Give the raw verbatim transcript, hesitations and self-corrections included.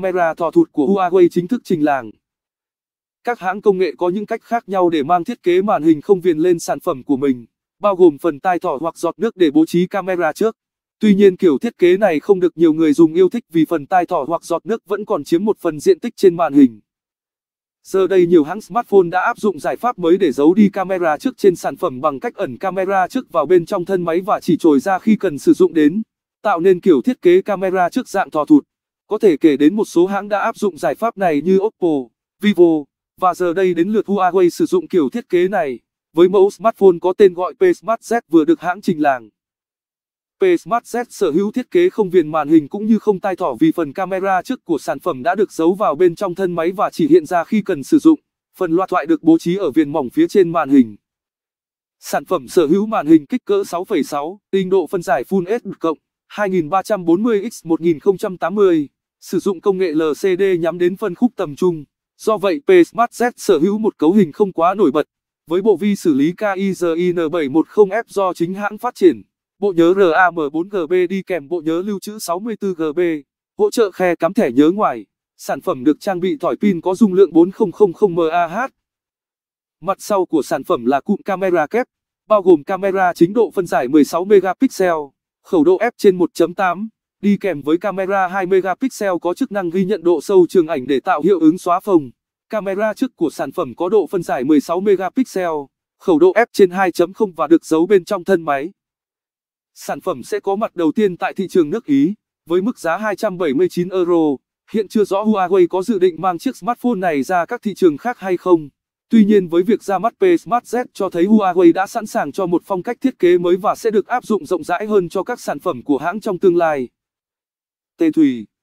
camera thò thụt của Huawei chính thức trình làng. Các hãng công nghệ có những cách khác nhau để mang thiết kế màn hình không viền lên sản phẩm của mình, bao gồm phần tai thỏ hoặc giọt nước để bố trí camera trước. Tuy nhiên kiểu thiết kế này không được nhiều người dùng yêu thích vì phần tai thỏ hoặc giọt nước vẫn còn chiếm một phần diện tích trên màn hình. Giờ đây nhiều hãng smartphone đã áp dụng giải pháp mới để giấu đi camera trước trên sản phẩm bằng cách ẩn camera trước vào bên trong thân máy và chỉ trồi ra khi cần sử dụng đến, tạo nên kiểu thiết kế camera trước dạng thò thụt. Có thể kể đến một số hãng đã áp dụng giải pháp này như Oppo, Vivo, và giờ đây đến lượt Huawei sử dụng kiểu thiết kế này, với mẫu smartphone có tên gọi P Smart Z vừa được hãng trình làng. P Smart Z sở hữu thiết kế không viền màn hình cũng như không tai thỏ vì phần camera trước của sản phẩm đã được giấu vào bên trong thân máy và chỉ hiện ra khi cần sử dụng. Phần loa thoại được bố trí ở viền mỏng phía trên màn hình. Sản phẩm sở hữu màn hình kích cỡ sáu phẩy sáu inch độ phân giải Full ết đê hai nghìn ba trăm bốn mươi by một nghìn không trăm tám mươi, sử dụng công nghệ L C D nhắm đến phân khúc tầm trung. Do vậy P Smart Z sở hữu một cấu hình không quá nổi bật, với bộ vi xử lý Kirin bảy một không F do chính hãng phát triển. Bộ nhớ RAM bốn gi ga bai đi kèm bộ nhớ lưu trữ sáu mươi tư gi ga bai, hỗ trợ khe cắm thẻ nhớ ngoài. Sản phẩm được trang bị thỏi pin có dung lượng bốn nghìn mAh. Mặt sau của sản phẩm là cụm camera kép, bao gồm camera chính độ phân giải mười sáu megapixel, khẩu độ f trên một chấm tám, đi kèm với camera hai megapixel có chức năng ghi nhận độ sâu trường ảnh để tạo hiệu ứng xóa phông. Camera trước của sản phẩm có độ phân giải mười sáu megapixel, khẩu độ f trên hai chấm không và được giấu bên trong thân máy. Sản phẩm sẽ có mặt đầu tiên tại thị trường nước Ý, với mức giá hai trăm bảy mươi chín euro. Hiện chưa rõ Huawei có dự định mang chiếc smartphone này ra các thị trường khác hay không. Tuy nhiên với việc ra mắt P Smart Z cho thấy Huawei đã sẵn sàng cho một phong cách thiết kế mới và sẽ được áp dụng rộng rãi hơn cho các sản phẩm của hãng trong tương lai. Tê Thùy